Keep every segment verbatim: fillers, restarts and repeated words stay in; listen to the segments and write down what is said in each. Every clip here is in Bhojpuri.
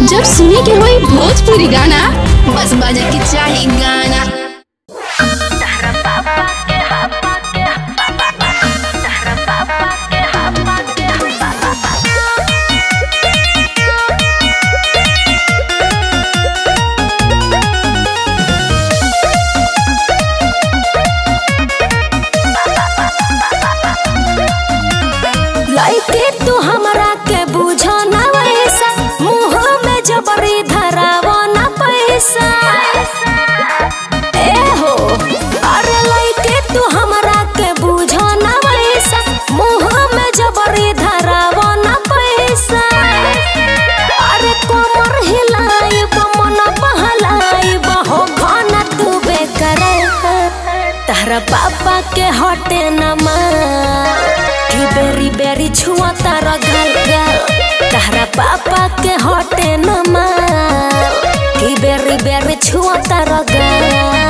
जब सुने के होई भोजपुरी गाना बस बजे के चाही गाना। लइके तू हमरा के बुझो ना वैसा, मुँह में जबरी धरावो ना पैसा। ए हो अरे लइके तू हमरा के बुझो ना वैसा, मुँह में जबरी धरावो ना पैसा। अरे कमर हिलाई मन बहलाई बहो खाना तू बेकरे, तारा पापा के हटे न मार कि बेरी बेरी छुआ तारा गल गल। तारा पापा के हटे न मार कि बेरी बेरी छुआ तारा गल।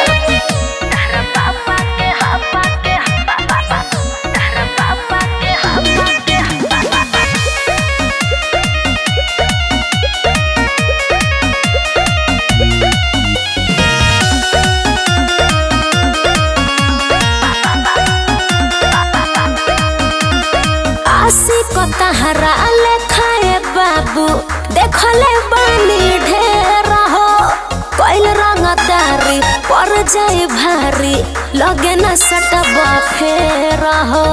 आशिक तहरा लेखाए बाबू देखले बानी ढेर हो, कोइल रंगदारी पर जाए भारी लगे न सटबा फेर हो।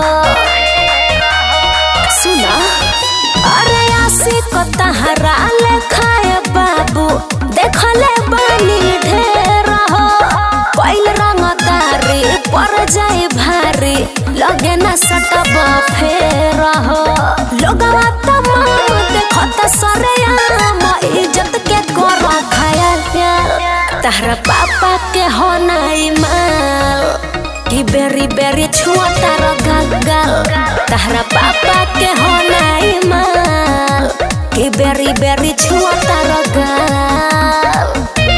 सुना अरे आशिक तहरा लेखाए बाबू देखले बानी ढेर हो, कोइल रंगदारी पर जाए भारी लगे न सटबा फेर हो। लोगवा तमाम देखत सरेआम इज्जत के कर खाया प्यार, तारा पापा के हो नाई माल कि बेरी बेरी छुआ तारा गल गल। तारा पापा के हो नाई माल कि बेरी बेरी छुआ तारा गल।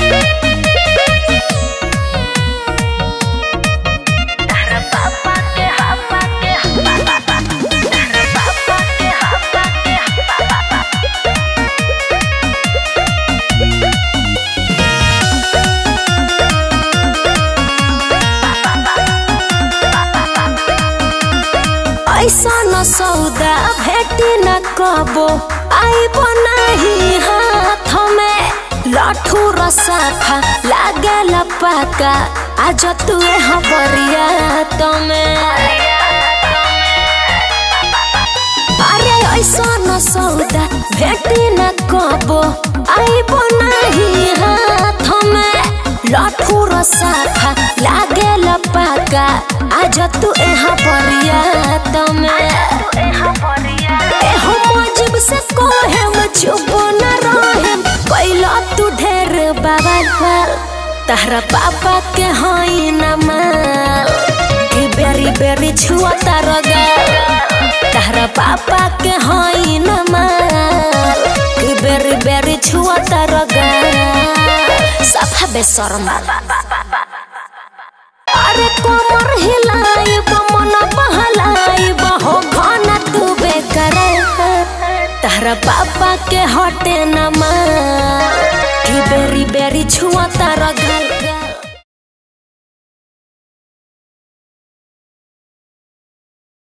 ऐसा न सौदा भेटी न कबो आइबो नहीं हाथ में, लाठू रसाफा लागे लपाका आज तू हबरिया तमें। अरे ऐसा न सौदा भेटी न कबो आइबो नहीं हाथ में, लाठू रसाफा लागे लपाका आज तू हबरिया तमें। एहो मौजिब से कोहेम चुप न रहेम कैला तू ढेर बवाल। तारा पापा के हई न माल कि बेरी बेरी छुआ तारा गल। तारा पापा के हई न माल कि बेरी बेरी छुआ तारा गल। सफा बेशरम। अरे कमर हिलाई मन बहलाई बहो खाना तू बेकरे, तारा पापा के हटे न मार कि बेरी बेरी छुआ तारा गल।